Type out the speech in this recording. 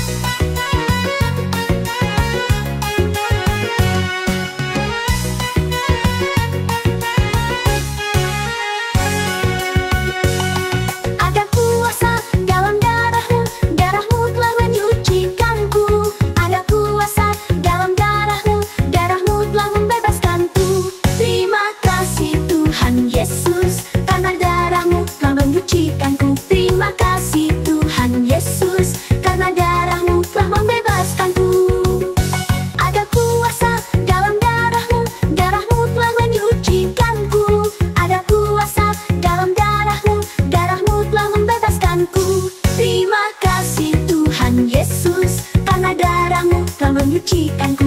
Ada kuasa dalam darahmu, darahmu telah menyucikanku. Ada kuasa dalam darahmu, darahmu telah membebaskanku. Terima kasih Tuhan Yesus, karena darahmu telah menyucikanku. Terima kasih Tuhan Yesus, karena darahmu telah membebaskanku. Ada kuasa dalam darahmu, darahmu telah menyucikanku. Ada kuasa dalam darahmu, darahmu telah membebaskanku. Terima kasih Tuhan Yesus, karena darahmu telah menyucikanku.